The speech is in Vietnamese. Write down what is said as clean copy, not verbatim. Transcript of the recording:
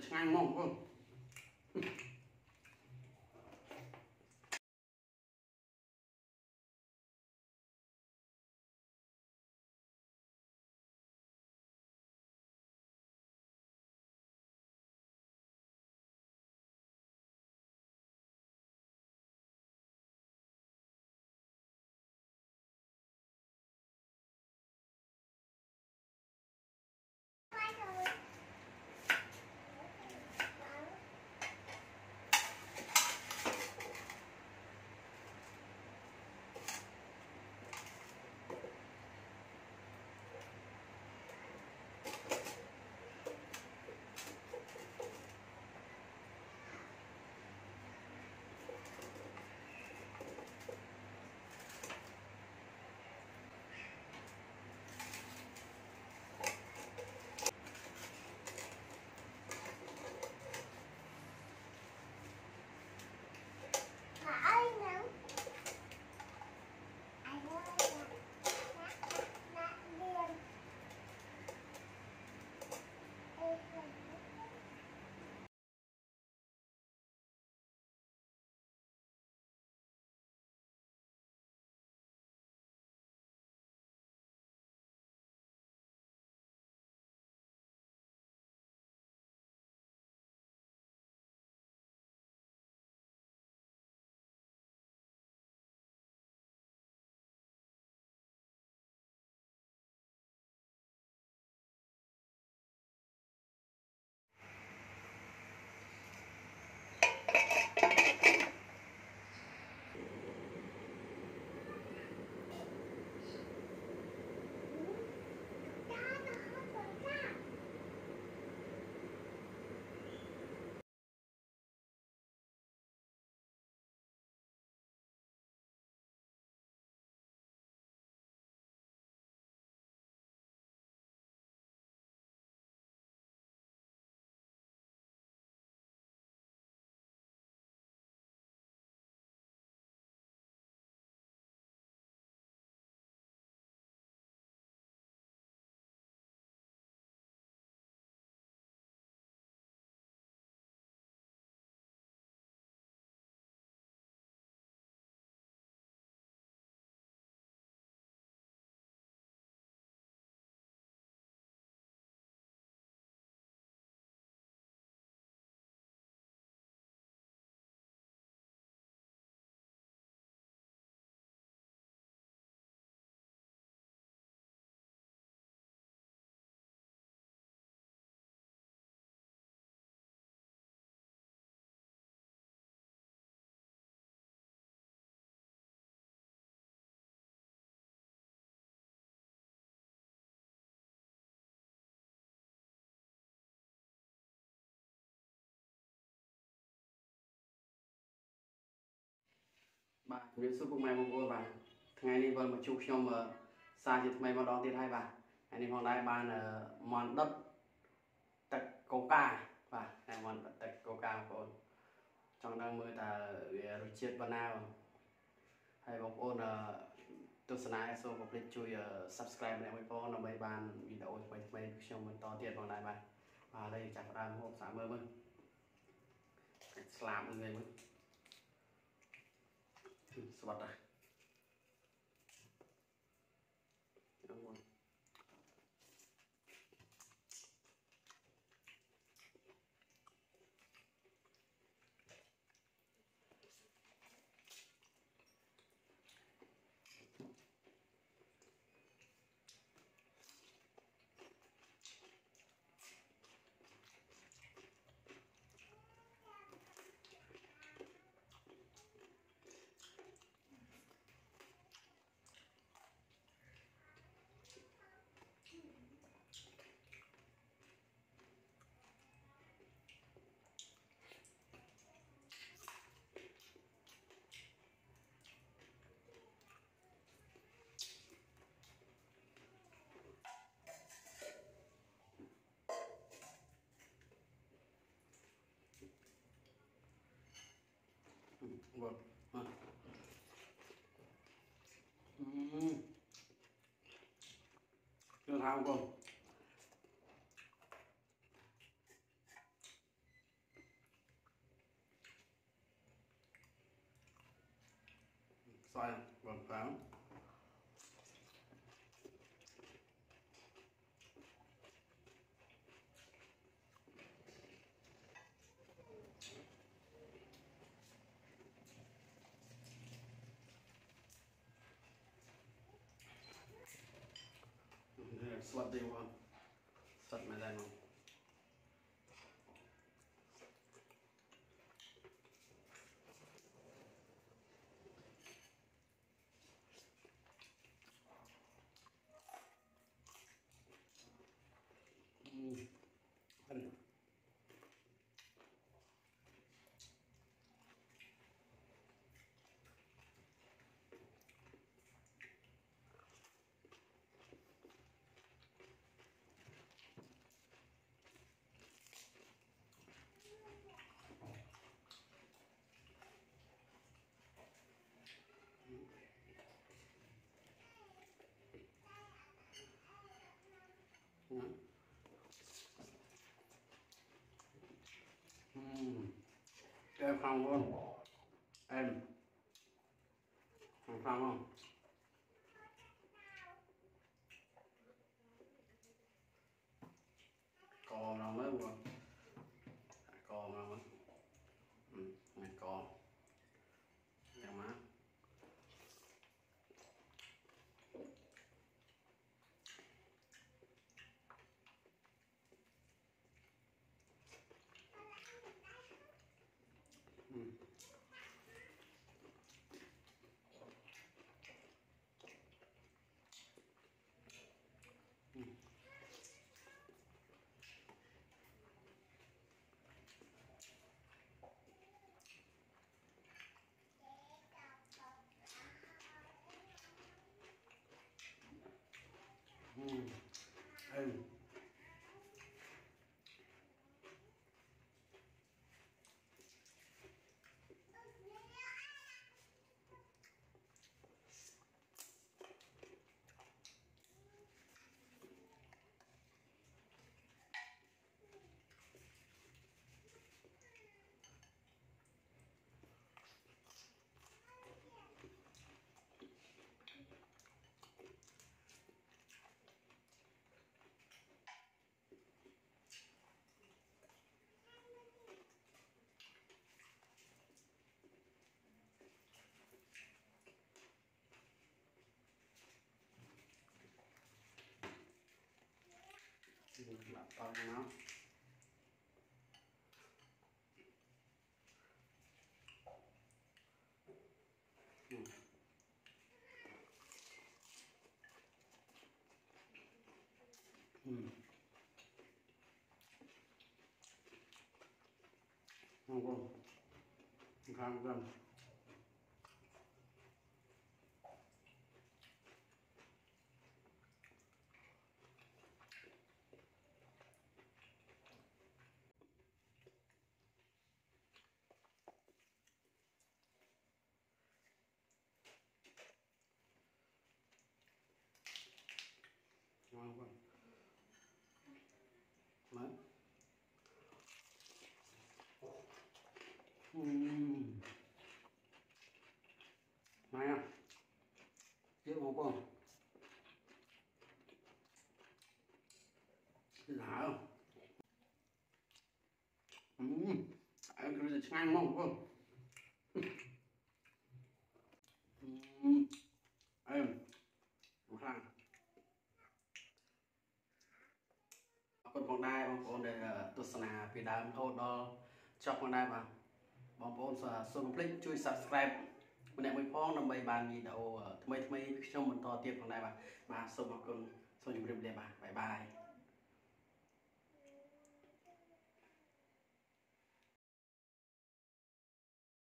ngang mông không. Bà biết giúp bụng mẹ bụng cô bà ngày nay vợ mà chụp nhau mà xa thì mày mà đón tiền hai bà ngày nay hôm nay bà là món đất tạch Coca và này món đất tạch Coca của ôn trong đang mưa ta rồi chết bà nào hay bông ôn tôi sẽ nói số một lịch chui subscribe này mới có nó mấy bàn video mấy xong mình to tiền bằng này bà và đây chẳng ra một sáng mơ mừng làm người mới sọt à đúng rồi. Vâng. Chưa thao không? xoay vâng pháo sọt đi không sọt mà ra không ăn em không luôn em không không còn nào mới luôn còn nào mới này còn nhà má em lại to nó không không không không không không đấy này à tiếp không không lạ không anh cứ ngang không không em không khăn คนផងដែរបបងប្អូនដែលទស្សនាពីដើមរហូតដល់ចប់ផងដែរបាទបងប្អូនសូមកុំភ្លេចជួយ Subscribe ម្នាក់មួយផងដើម្បីបានវីដេអូថ្មីៗខ្ញុំបន្តទៀតផងដែរបាទសូមអរគុណសូមជម្រាបលាបាទបាយបាយ